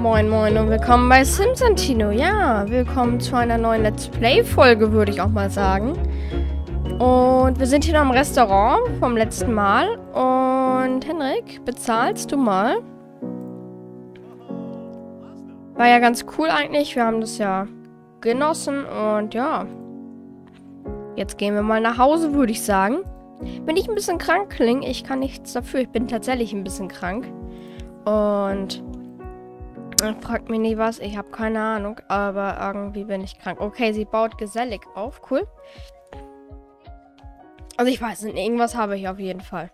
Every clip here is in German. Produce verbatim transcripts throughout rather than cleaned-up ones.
Moin Moin und willkommen bei Simsantino. Ja, willkommen zu einer neuen Let's Play-Folge, würde ich auch mal sagen. Und wir sind hier noch im Restaurant vom letzten Mal. Und Henrik, bezahlst du mal? War ja ganz cool eigentlich. Wir haben das ja genossen und ja. Jetzt gehen wir mal nach Hause, würde ich sagen. Wenn ich ein bisschen krank klinge, ich kann nichts dafür. Ich bin tatsächlich ein bisschen krank. Und fragt mich nicht was, ich habe keine Ahnung, aber irgendwie bin ich krank. Okay, sie baut gesellig auf, cool. Also ich weiß nicht, irgendwas habe ich auf jeden Fall.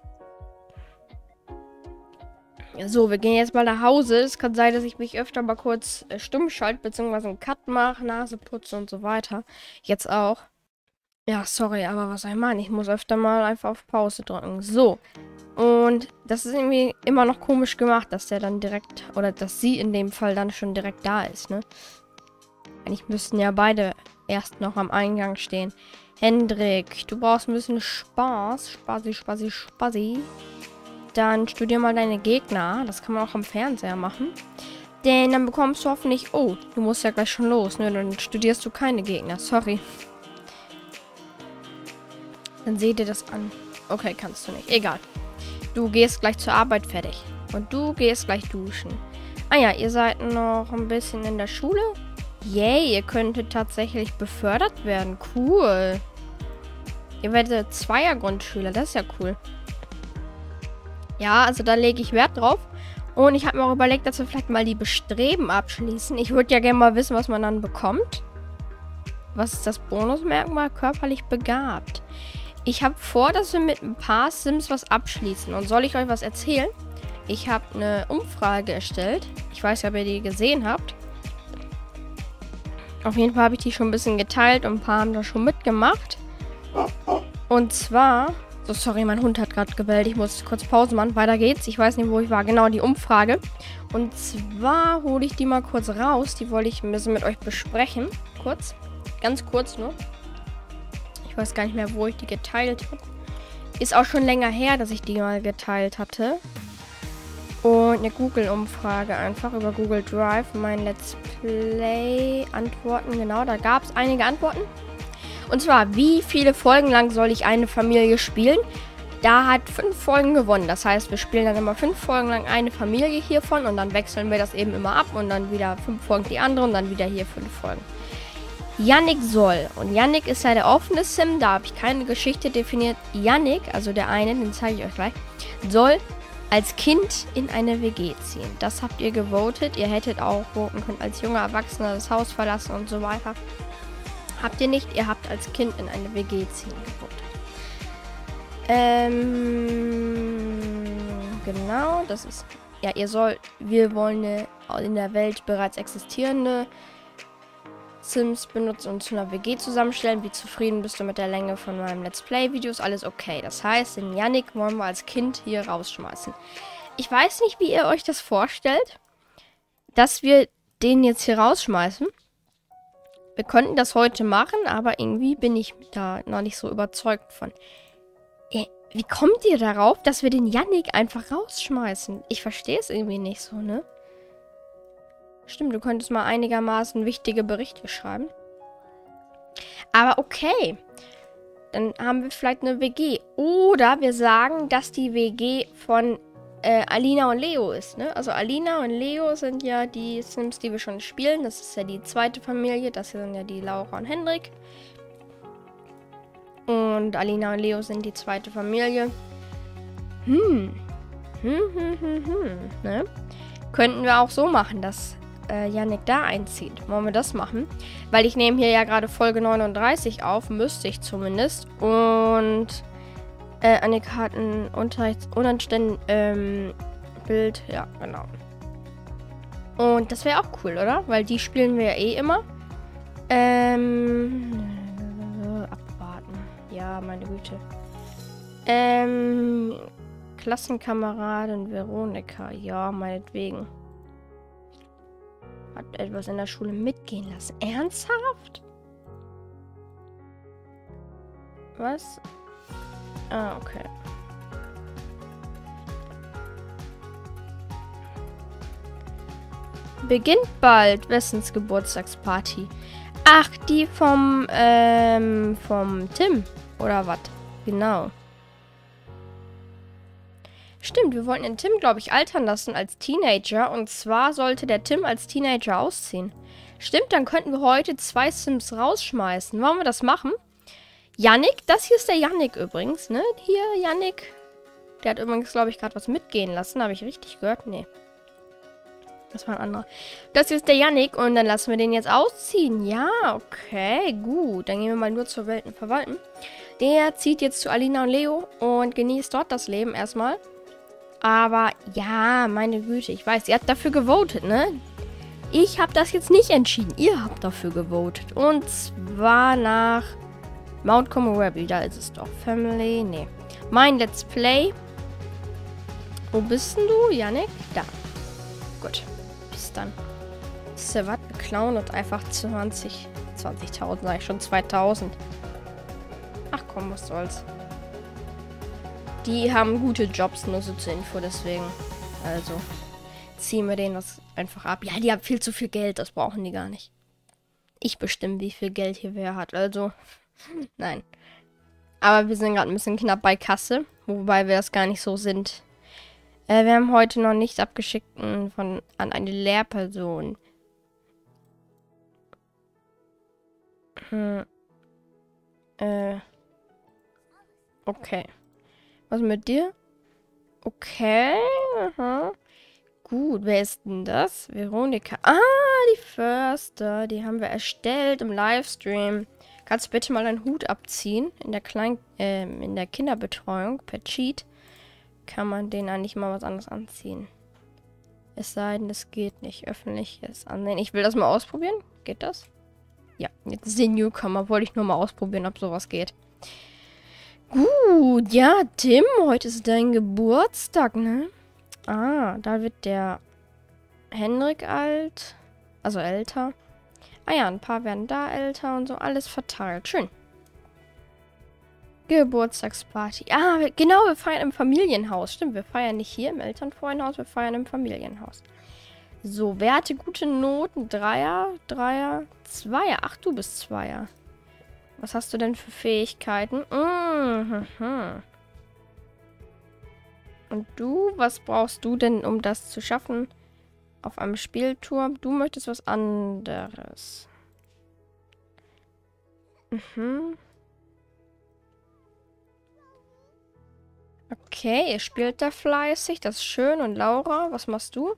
So, wir gehen jetzt mal nach Hause. Es kann sein, dass ich mich öfter mal kurz äh, stumm schalte, beziehungsweise einen Cut mache, Nase putze und so weiter. Jetzt auch. Ja, sorry, aber was soll ich machen? Ich muss öfter mal einfach auf Pause drücken. So. Und das ist irgendwie immer noch komisch gemacht, dass der dann direkt, oder dass sie in dem Fall dann schon direkt da ist, ne? Eigentlich müssten ja beide erst noch am Eingang stehen. Hendrik, du brauchst ein bisschen Spaß. Spaßi, Spaßi, Spaßi. Dann studier mal deine Gegner. Das kann man auch am Fernseher machen. Denn dann bekommst du hoffentlich... Oh, du musst ja gleich schon los, ne? Dann studierst du keine Gegner. Sorry. Dann seh dir das an. Okay, kannst du nicht. Egal. Du gehst gleich zur Arbeit, fertig. Und du gehst gleich duschen. Ah ja, ihr seid noch ein bisschen in der Schule. Yay, ihr könntet tatsächlich befördert werden. Cool. Ihr werdet Zweier-Grundschüler. Das ist ja cool. Ja, also da lege ich Wert drauf. Und ich habe mir auch überlegt, dass wir vielleicht mal die Bestreben abschließen. Ich würde ja gerne mal wissen, was man dann bekommt. Was ist das Bonusmerkmal? Körperlich begabt. Ich habe vor, dass wir mit ein paar Sims was abschließen. Und soll ich euch was erzählen? Ich habe eine Umfrage erstellt. Ich weiß ja, ob ihr die gesehen habt. Auf jeden Fall habe ich die schon ein bisschen geteilt und ein paar haben da schon mitgemacht. Und zwar... So, sorry, mein Hund hat gerade gebellt. Ich muss kurz Pause machen. Weiter geht's. Ich weiß nicht, wo ich war. Genau, die Umfrage. Und zwar hole ich die mal kurz raus. Die wollte ich ein bisschen mit euch besprechen. Kurz. Ganz kurz nur. Ich weiß gar nicht mehr, wo ich die geteilt habe. Ist auch schon länger her, dass ich die mal geteilt hatte. Und eine Google-Umfrage einfach über Google Drive. Mein Let's Play Antworten. Genau, da gab es einige Antworten. Und zwar, wie viele Folgen lang soll ich eine Familie spielen? Da hat fünf Folgen gewonnen. Das heißt, wir spielen dann immer fünf Folgen lang eine Familie hiervon. Und dann wechseln wir das eben immer ab. Und dann wieder fünf Folgen die andere. Und dann wieder hier fünf Folgen. Yannick soll. Und Yannick ist ja der offene Sim. Da habe ich keine Geschichte definiert. Yannick, also der eine, den zeige ich euch gleich, soll als Kind in eine W G ziehen. Das habt ihr gewotet. Ihr hättet auch voten können als junger Erwachsener das Haus verlassen und so weiter. Habt ihr nicht. Ihr habt als Kind in eine W G ziehen gewotet. Ähm, genau, das ist... Ja, ihr sollt... Wir wollen eine in der Welt bereits existierende Sims benutzen und zu einer W G zusammenstellen. Wie zufrieden bist du mit der Länge von meinem Let's Play-Videos? Alles okay. Das heißt, den Yannick wollen wir als Kind hier rausschmeißen. Ich weiß nicht, wie ihr euch das vorstellt, dass wir den jetzt hier rausschmeißen. Wir könnten das heute machen, aber irgendwie bin ich da noch nicht so überzeugt von. Wie kommt ihr darauf, dass wir den Yannick einfach rausschmeißen? Ich verstehe es irgendwie nicht so, ne? Stimmt, du könntest mal einigermaßen wichtige Berichte schreiben. Aber okay. Dann haben wir vielleicht eine W G. Oder wir sagen, dass die W G von äh, Alina und Leo ist, ne? Also Alina und Leo sind ja die Sims, die wir schon spielen. Das ist ja die zweite Familie. Das hier sind ja die Laura und Hendrik. Und Alina und Leo sind die zweite Familie. Hm. Hm, hm, hm, hm. Ne? Könnten wir auch so machen, dass äh, Yannick da einzieht. Wollen wir das machen? Weil ich nehme hier ja gerade Folge neununddreißig auf. Müsste ich zumindest. Und äh, Annika hat ein Unterrichtsunanständiges ähm, Bild. Ja, genau. Und das wäre auch cool, oder? Weil die spielen wir ja eh immer. Ähm... Abwarten. Ja, meine Güte. Ähm... Klassenkameradin Veronika. Ja, meinetwegen. Hat etwas in der Schule mitgehen lassen. Ernsthaft? Was? Ah, okay. beginnt bald. Wessens Geburtstagsparty? Ach, die vom, ähm, vom Tim. Oder was? Genau. Stimmt, wir wollten den Tim, glaube ich, altern lassen als Teenager. Und zwar sollte der Tim als Teenager ausziehen. Stimmt, dann könnten wir heute zwei Sims rausschmeißen. Wollen wir das machen? Yannick, das hier ist der Yannick übrigens, ne? Hier, Yannick. Der hat übrigens, glaube ich, gerade was mitgehen lassen. Habe ich richtig gehört? Nee. Das war ein anderer. Das hier ist der Yannick und dann lassen wir den jetzt ausziehen. Ja, okay, gut. Dann gehen wir mal nur zur Welten verwalten. Der zieht jetzt zu Alina und Leo und genießt dort das Leben erstmal. Aber ja, meine Güte, ich weiß, ihr habt dafür gewotet, ne? Ich habe das jetzt nicht entschieden. Ihr habt dafür gewotet. Und zwar nach Mount Komorebi. Da ist es doch. Family, nee. Mein Let's Play. Wo bist denn du, Yannick? Da. Gut. Bis dann. Ist ja was? Wir klauen und einfach zwanzig. zwanzigtausend, sag ich schon. zweitausend. Ach komm, was soll's. Die haben gute Jobs, nur so zur Info, deswegen. Also, ziehen wir denen das einfach ab. Ja, die haben viel zu viel Geld, das brauchen die gar nicht. Ich bestimme, wie viel Geld hier wer hat, also, nein. Aber wir sind gerade ein bisschen knapp bei Kasse, wobei wir das gar nicht so sind. Äh, wir haben heute noch nicht abgeschickt von, an eine Lehrperson. Hm. Äh. Okay. Was mit dir? Okay. Aha. Gut, wer ist denn das? Veronika. Ah, die Förster. Die haben wir erstellt im Livestream. Kannst du bitte mal deinen Hut abziehen? In der Klein äh, in der Kinderbetreuung per Cheat kann man den eigentlich mal was anderes anziehen. Es sei denn, es geht nicht. Öffentliches ansehen. Ich will das mal ausprobieren. Geht das? Ja, jetzt ist den Newcomer. Wollte ich nur mal ausprobieren, ob sowas geht. Gut, ja, Tim, heute ist dein Geburtstag, ne? Ah, da wird der Henrik alt. Also älter. Ah ja, ein paar werden da älter und so. Alles verteilt. Schön. Geburtstagsparty. Ah, wir, genau, wir feiern im Familienhaus. Stimmt, wir feiern nicht hier im Elternfreundhaus, wir feiern im Familienhaus. So, wer hatte gute Noten? Dreier, Dreier, Zweier. Ach, du bist Zweier. Was hast du denn für Fähigkeiten? Mhm. Und du, was brauchst du denn, um das zu schaffen? Auf einem Spielturm. Du möchtest was anderes. Mhm. Okay, ihr spielt da fleißig. Das ist schön. Und Laura, was machst du?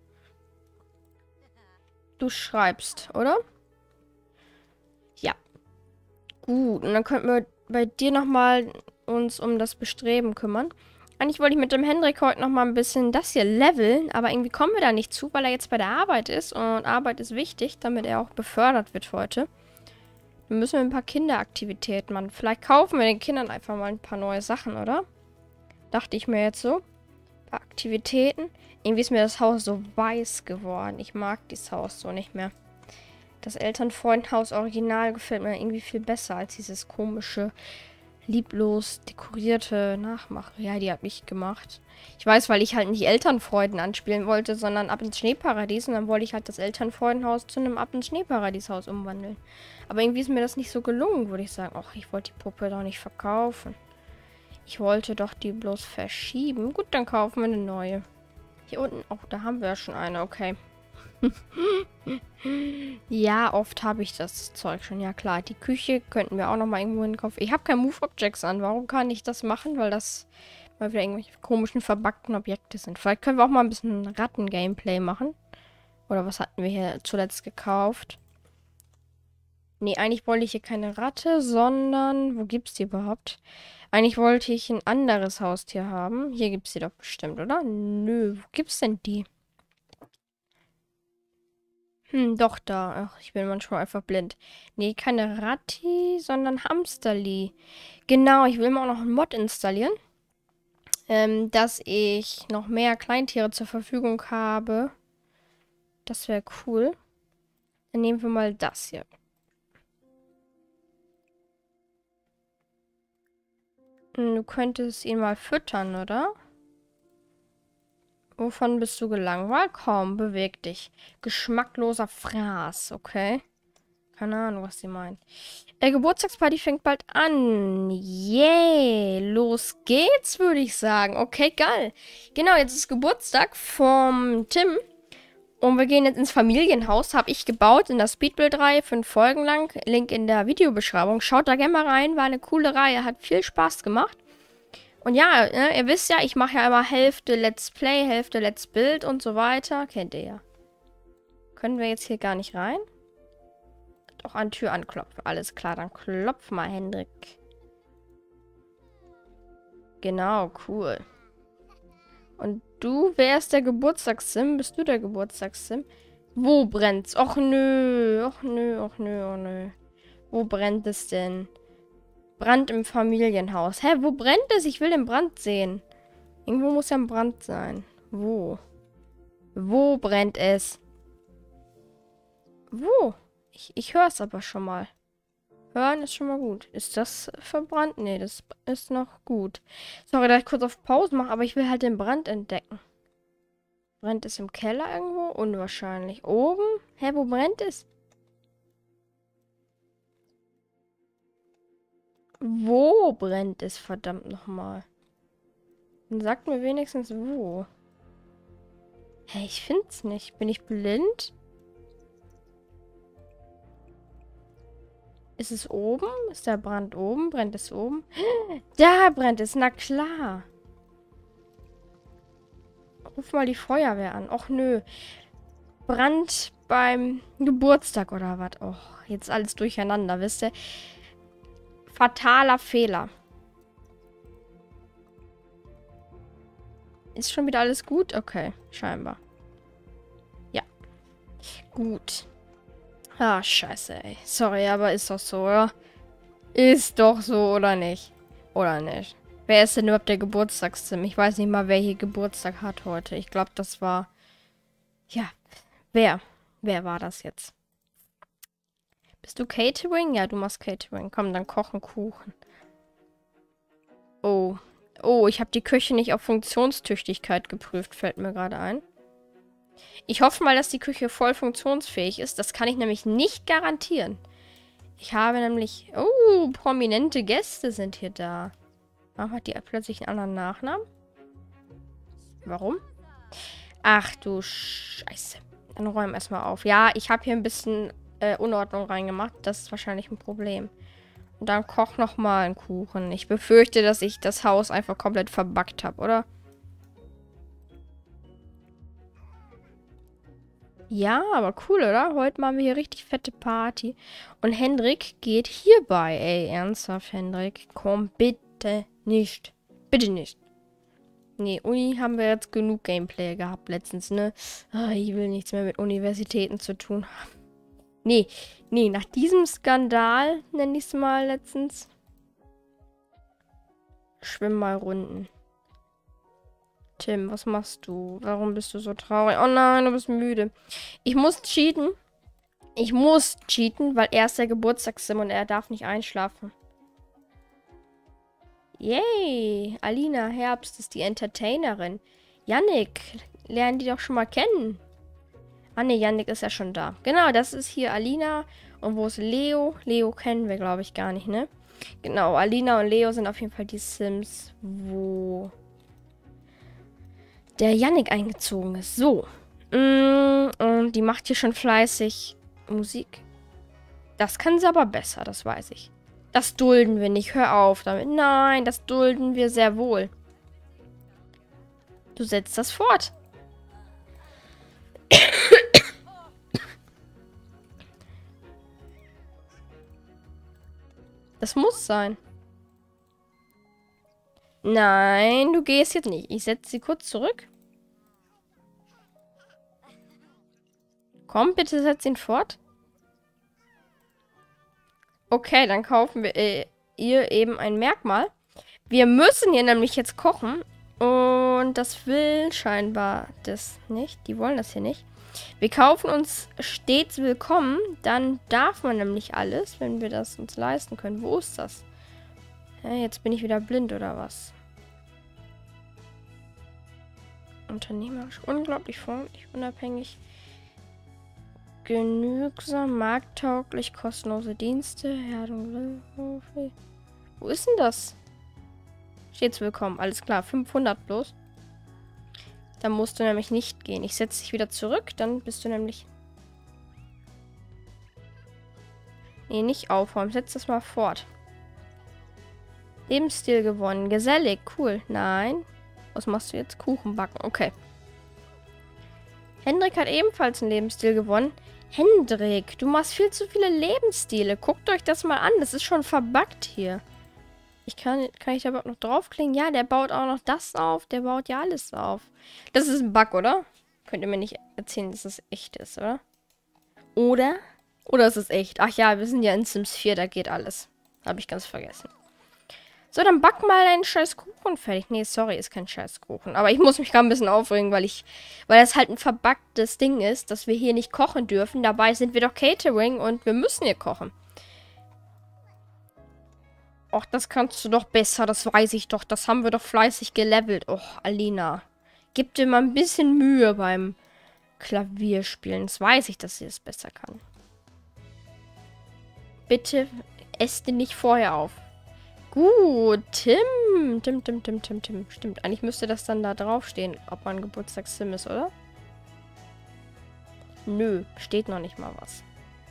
Du schreibst, oder? Ja. Gut, und dann könnten wir bei dir nochmal uns um das Bestreben kümmern. Eigentlich wollte ich mit dem Hendrik heute nochmal ein bisschen das hier leveln, aber irgendwie kommen wir da nicht zu, weil er jetzt bei der Arbeit ist. Und Arbeit ist wichtig, damit er auch befördert wird heute. Dann müssen wir ein paar Kinderaktivitäten machen. Vielleicht kaufen wir den Kindern einfach mal ein paar neue Sachen, oder? Dachte ich mir jetzt so. Ein paar Aktivitäten. Irgendwie ist mir das Haus so weiß geworden. Ich mag dieses Haus so nicht mehr. Das Elternfreundhaus Original gefällt mir irgendwie viel besser als dieses komische, lieblos dekorierte Nachmache. Ja, die habe ich gemacht. Ich weiß, weil ich halt nicht Elternfreuden anspielen wollte, sondern Ab ins Schneeparadies. Und dann wollte ich halt das Elternfreudenhaus zu einem Ab ins Schneeparadieshaus umwandeln. Aber irgendwie ist mir das nicht so gelungen, würde ich sagen. Ach, ich wollte die Puppe doch nicht verkaufen. Ich wollte doch die bloß verschieben. Gut, dann kaufen wir eine neue. Hier unten, oh, da haben wir ja schon eine, okay. Ja, oft habe ich das Zeug schon. Ja, klar. Die Küche könnten wir auch noch mal irgendwo hinkaufen. Ich habe kein Move Objects an. Warum kann ich das machen? Weil das mal wieder irgendwelche komischen, verbackten Objekte sind. Vielleicht können wir auch mal ein bisschen Ratten-Gameplay machen. Oder was hatten wir hier zuletzt gekauft? Nee, eigentlich wollte ich hier keine Ratte, sondern... Wo gibt's die überhaupt? Eigentlich wollte ich ein anderes Haustier haben. Hier gibt's die doch bestimmt, oder? Nö, wo gibt's denn die? Hm, doch da. Ach, ich bin manchmal einfach blind. Nee, keine Ratti, sondern Hamsterli. Genau, ich will mir auch noch einen Mod installieren. Ähm, dass ich noch mehr Kleintiere zur Verfügung habe. Das wäre cool. Dann nehmen wir mal das hier. Du könntest ihn mal füttern, oder? Wovon bist du gelangweilt? Komm, beweg dich. Geschmackloser Fraß, okay? Keine Ahnung, was sie meint. Äh, Geburtstagsparty fängt bald an. Yay, los geht's, würde ich sagen. Okay, geil. Genau, jetzt ist Geburtstag vom Tim. Und wir gehen jetzt ins Familienhaus. Habe ich gebaut in der Speedbuild-Reihe, fünf Folgen lang. Link in der Videobeschreibung. Schaut da gerne mal rein. War eine coole Reihe. Hat viel Spaß gemacht. Und ja, ne, ihr wisst ja, ich mache ja immer Hälfte Let's Play, Hälfte Let's Build und so weiter. Kennt ihr ja. Können wir jetzt hier gar nicht rein? Doch an Tür anklopfen. Alles klar, dann klopf mal, Hendrik. Genau, cool. Und du, wer ist der Geburtstagssim? Bist du der Geburtstagssim? Wo brennt's? Och nö, och nö, och nö, och nö. Wo brennt es denn? Brand im Familienhaus. Hä, wo brennt es? Ich will den Brand sehen. Irgendwo muss ja ein Brand sein. Wo? Wo brennt es? Wo? Ich, ich höre es aber schon mal. Hören ist schon mal gut. Ist das verbrannt? Nee, das ist noch gut. Sorry, dass ich kurz auf Pause mache, aber ich will halt den Brand entdecken. Brennt es im Keller irgendwo? Unwahrscheinlich. Oben? Hä, wo brennt es? Wo brennt es, verdammt nochmal? Dann sagt mir wenigstens wo. Hä, ich find's nicht. Bin ich blind? Ist es oben? Ist der Brand oben? Brennt es oben? Da brennt es, na klar. Ruf mal die Feuerwehr an. Och nö. Brand beim Geburtstag oder was? Och, jetzt alles durcheinander, wisst ihr? Fataler Fehler. Ist schon wieder alles gut? Okay, scheinbar. Ja. Gut. Ah, scheiße, ey. Sorry, aber ist doch so, oder? Ist doch so, oder nicht? Oder nicht? Wer ist denn überhaupt der Geburtstagszimmer? Ich weiß nicht mal, wer hier Geburtstag hat heute. Ich glaube, das war... Ja, wer? Wer war das jetzt? Bist du Catering? Ja, du machst Catering. Komm, dann kochen Kuchen. Oh. Oh, ich habe die Küche nicht auf Funktionstüchtigkeit geprüft, fällt mir gerade ein. Ich hoffe mal, dass die Küche voll funktionsfähig ist. Das kann ich nämlich nicht garantieren. Ich habe nämlich... Oh, prominente Gäste sind hier da. Warum hat die plötzlich einen anderen Nachnamen? Warum? Ach du Scheiße. Dann räumen wir erstmal auf. Ja, ich habe hier ein bisschen äh, Unordnung reingemacht. Das ist wahrscheinlich ein Problem. Und dann koch nochmal einen Kuchen. Ich befürchte, dass ich das Haus einfach komplett verbackt habe, oder? Ja, aber cool, oder? Heute machen wir hier richtig fette Party. Und Hendrik geht hierbei. Ey, ernsthaft, Hendrik. Komm, bitte nicht. Bitte nicht. Nee, Uni haben wir jetzt genug Gameplay gehabt letztens, ne? Ah, ich will nichts mehr mit Universitäten zu tun haben. Nee, nee, nach diesem Skandal, nenne ich es mal letztens. Schwimm mal Runden. Tim, was machst du? Warum bist du so traurig? Oh nein, du bist müde. Ich muss cheaten. Ich muss cheaten, weil er ist der Geburtstagssim und er darf nicht einschlafen. Yay! Alina Herbst ist die Entertainerin. Yannick, lernen die doch schon mal kennen. Ah ne, Yannick ist ja schon da. Genau, das ist hier Alina. Und wo ist Leo? Leo kennen wir, glaube ich, gar nicht, ne? Genau, Alina und Leo sind auf jeden Fall die Sims, wo der Yannick eingezogen ist. So. Mm, und die macht hier schon fleißig Musik. Das kann sie aber besser, das weiß ich. Das dulden wir nicht. Hör auf damit. Nein, das dulden wir sehr wohl. Du setzt das fort. Das muss sein. Nein, du gehst jetzt nicht. Ich setze sie kurz zurück. Komm, bitte setz ihn fort. Okay, dann kaufen wir äh, ihr eben ein Merkmal. Wir müssen hier nämlich jetzt kochen. Und das will scheinbar das nicht. Die wollen das hier nicht. Wir kaufen uns stets willkommen. Dann darf man nämlich alles, wenn wir das uns leisten können. Wo ist das? Hä, jetzt bin ich wieder blind oder was? Unternehmerisch, unglaublich freundlich, unabhängig, genügsam, markttauglich, kostenlose Dienste, Herdung. Wo ist denn das? Stets willkommen, alles klar, fünfhundert bloß. Dann musst du nämlich nicht gehen. Ich setze dich wieder zurück, dann bist du nämlich... Nee, nicht aufräumen, setz das mal fort. Lebensstil gewonnen, gesellig, cool. Nein. Was machst du jetzt? Kuchen backen, okay. Hendrik hat ebenfalls einen Lebensstil gewonnen. Hendrik, du machst viel zu viele Lebensstile. Guckt euch das mal an, das ist schon verbuggt hier. Ich kann, kann ich da überhaupt noch draufklingen? Ja, der baut auch noch das auf. Der baut ja alles auf. Das ist ein Bug, oder? Könnt ihr mir nicht erzählen, dass das echt ist, oder? Oder? Oder ist es echt? Ach ja, wir sind ja in Sims vier, da geht alles. Habe ich ganz vergessen. So, dann back mal einen scheiß Kuchen fertig. Nee, sorry, ist kein scheiß Kuchen. Aber ich muss mich gerade ein bisschen aufregen, weil ich, weil das halt ein verbuggtes Ding ist, dass wir hier nicht kochen dürfen. Dabei sind wir doch Catering und wir müssen hier kochen. Och, das kannst du doch besser, das weiß ich doch. Das haben wir doch fleißig gelevelt. Och, Alina. Gib dir mal ein bisschen Mühe beim Klavierspielen. Das weiß ich, dass sie es besser kann. Bitte esst den nicht vorher auf. Gut, Tim. Tim, Tim, Tim, Tim, Tim. Stimmt, eigentlich müsste das dann da draufstehen, ob man Geburtstags-Sim ist, oder? Nö, steht noch nicht mal was.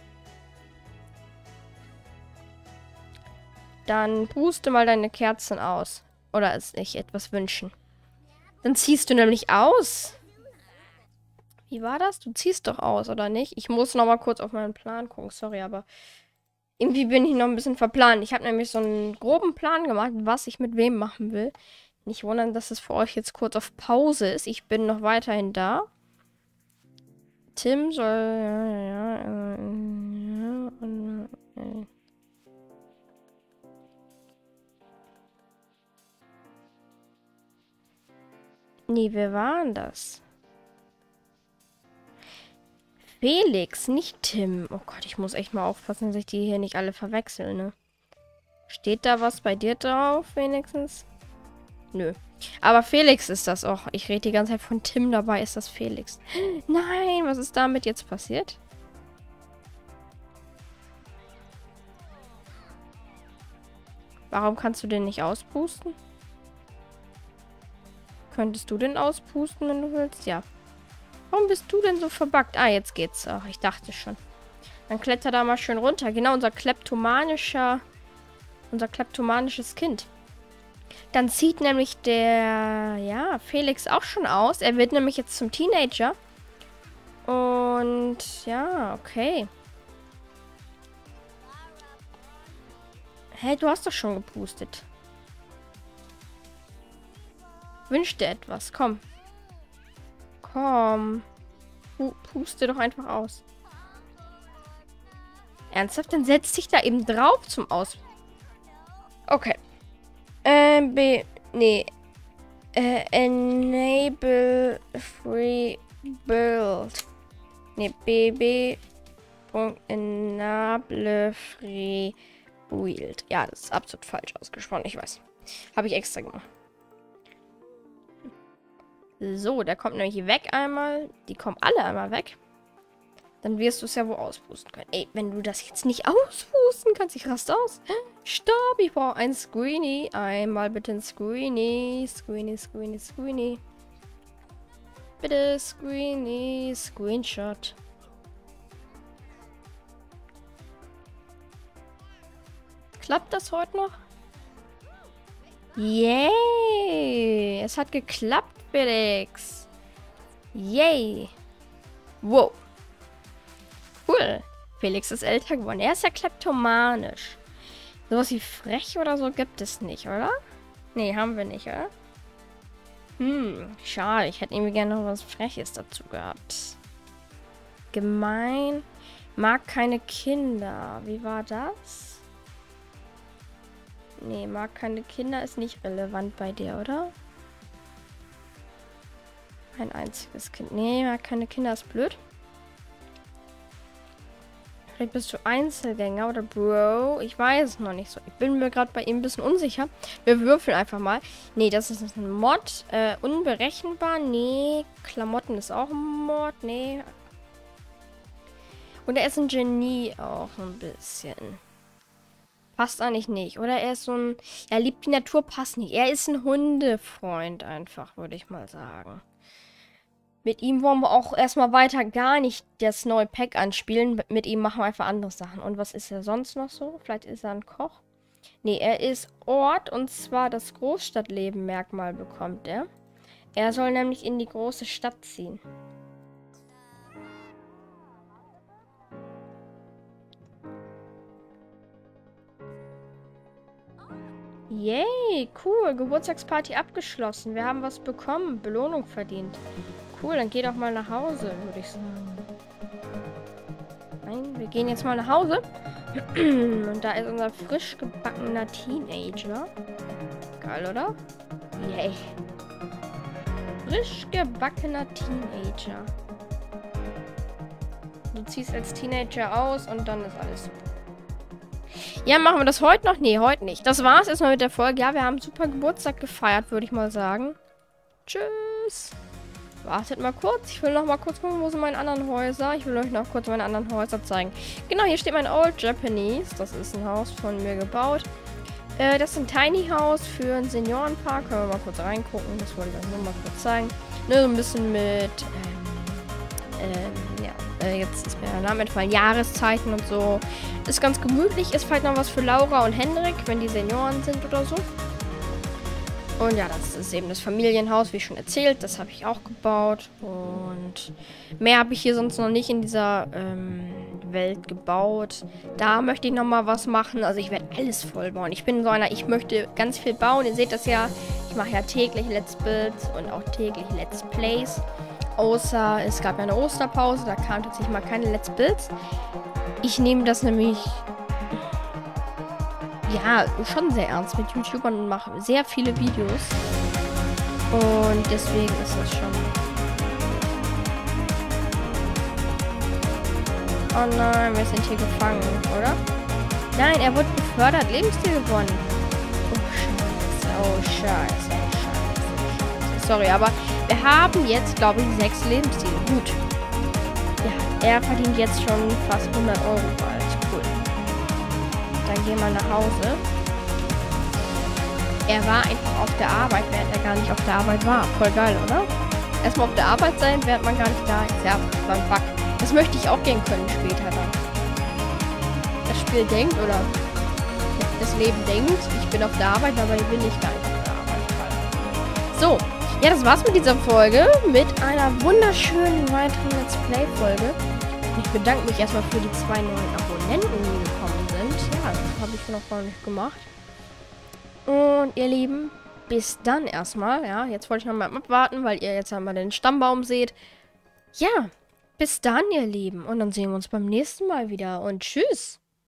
Dann puste mal deine Kerzen aus. Oder ist nicht etwas wünschen. Dann ziehst du nämlich aus. Wie war das? Du ziehst doch aus, oder nicht? Ich muss noch mal kurz auf meinen Plan gucken. Sorry, aber irgendwie bin ich noch ein bisschen verplant. Ich habe nämlich so einen groben Plan gemacht, was ich mit wem machen will. Nicht wundern, dass es für euch jetzt kurz auf Pause ist. Ich bin noch weiterhin da. Tim soll... Ja, ja, ja, äh, ja, äh, Nee, wer war denn das? Felix, nicht Tim. Oh Gott, ich muss echt mal aufpassen, dass ich die hier nicht alle verwechsel, ne? Steht da was bei dir drauf, wenigstens? Nö. Aber Felix ist das auch. Ich rede die ganze Zeit von Tim, dabei ist das Felix. Nein, was ist damit jetzt passiert? Warum kannst du den nicht auspusten? Könntest du den auspusten, wenn du willst? Ja. Warum bist du denn so verbuggt? Ah, jetzt geht's. Ach, ich dachte schon. Dann kletter da mal schön runter. Genau, unser kleptomanischer... Unser kleptomanisches Kind. Dann zieht nämlich der... Ja, Felix auch schon aus. Er wird nämlich jetzt zum Teenager. Und... Ja, okay. Hä, du hast doch schon gepustet. Wünsch dir etwas, komm. Komm. Puste doch einfach aus. Ernsthaft? Dann setz dich da eben drauf zum Aus... Okay. Ähm, B... Nee. Äh, enable free build. Nee, B B. Enable free build. Ja, das ist absolut falsch ausgesprochen, ich weiß. Habe ich extra gemacht. So, der kommt nämlich weg einmal. Die kommen alle einmal weg. Dann wirst du es ja wohl auspusten können. Ey, wenn du das jetzt nicht auspusten kannst, ich raste aus. Stopp, ich brauche ein Screenie. Einmal bitte ein Screenie. Screenie, Screenie, Screenie. Bitte Screenie, Screenshot. Klappt das heute noch? Yay! Es hat geklappt, Felix. Yay! Wow. Cool. Felix ist älter geworden. Er ist ja kleptomanisch. Sowas wie frech oder so gibt es nicht, oder? Nee, haben wir nicht, oder? Hm, schade. Ich hätte irgendwie gerne noch was Freches dazu gehabt. Gemein. Mag keine Kinder. Wie war das? Nee, mag keine Kinder ist nicht relevant bei dir, oder? Ein einziges Kind. Nee, mag keine Kinder ist blöd. Vielleicht bist du Einzelgänger oder Bro. Ich weiß es noch nicht so. Ich bin mir gerade bei ihm ein bisschen unsicher. Wir würfeln einfach mal. Nee, das ist ein Mod. Äh, unberechenbar. Nee. Klamotten ist auch ein Mod. Nee. Und er ist ein Genie auch so ein bisschen. Passt eigentlich nicht. Oder er ist so ein... Er liebt die Natur, passt nicht. Er ist ein Hundefreund einfach, würde ich mal sagen. Mit ihm wollen wir auch erstmal weiter gar nicht das neue Pack anspielen. Mit ihm machen wir einfach andere Sachen. Und was ist er sonst noch so? Vielleicht ist er ein Koch? Nee, er ist Ort und zwar das Großstadtleben-Merkmal bekommt er. Er soll nämlich in die große Stadt ziehen. Yay, cool. Geburtstagsparty abgeschlossen. Wir haben was bekommen. Belohnung verdient. Cool, dann geh doch mal nach Hause, würde ich sagen. Nein, wir gehen jetzt mal nach Hause. Und da ist unser frisch gebackener Teenager. Geil, oder? Yay. Frisch gebackener Teenager. Du ziehst als Teenager aus und dann ist alles super. Ja, machen wir das heute noch? Nee, heute nicht. Das war's erstmal mit der Folge. Ja, wir haben super Geburtstag gefeiert, würde ich mal sagen. Tschüss. Wartet mal kurz. Ich will noch mal kurz gucken, wo sind meine anderen Häuser. Ich will euch noch kurz meine anderen Häuser zeigen. Genau, hier steht mein Old Japanese. Das ist ein Haus von mir gebaut. Äh, das ist ein Tiny House für einen Seniorenpark. Können wir mal kurz reingucken. Das wollte ich euch nur mal kurz zeigen. Ne, so ein bisschen mit, ähm, ähm, ja, äh, jetzt ist mir der Name entfallen. Jahreszeiten und so. Ist ganz gemütlich. Ist vielleicht noch was für Laura und Hendrik, wenn die Senioren sind oder so. Und ja, das ist eben das Familienhaus, wie schon erzählt. Das habe ich auch gebaut. Und mehr habe ich hier sonst noch nicht in dieser ähm, Welt gebaut. Da möchte ich nochmal was machen. Also ich werde alles voll bauen. Ich bin so einer, ich möchte ganz viel bauen. Ihr seht das ja. Ich mache ja täglich Let's Builds und auch täglich Let's Plays. Außer es gab ja eine Osterpause. Da kamen tatsächlich mal keine Let's Builds. Ich nehme das nämlich... ja, schon sehr ernst mit YouTubern und mache sehr viele Videos. Und deswegen ist das schon... Oh nein, wir sind hier gefangen, oder? Nein, er wurde befördert. Lebensstil gewonnen. Oh, scheiße. Oh, scheiße. Oh, scheiße. Sorry, aber wir haben jetzt, glaube ich, sechs Lebensstile. Gut. Ja, er verdient jetzt schon fast hundert Euro bald. Cool. Dann gehen wir nach Hause. Er war einfach auf der Arbeit, während er gar nicht auf der Arbeit war. Voll geil, oder? Erstmal auf der Arbeit sein, während man gar nicht da ist. Ja, beim Bug. Das möchte ich auch gehen können später dann. Das Spiel denkt, oder das Leben denkt, ich bin auf der Arbeit, aber ich bin nicht gar nicht auf der Arbeit. So, ja, das war's mit dieser Folge. Mit einer wunderschönen weiteren Let's Play-Folge. Ich bedanke mich erstmal für die zwei neuen Abonnenten, die gekommen sind. Ja, das habe ich noch gar nicht gemacht. Und ihr Lieben, bis dann erstmal. Ja, jetzt wollte ich noch mal abwarten, weil ihr jetzt einmal den Stammbaum seht. Ja, bis dann, ihr Lieben. Und dann sehen wir uns beim nächsten Mal wieder. Und tschüss.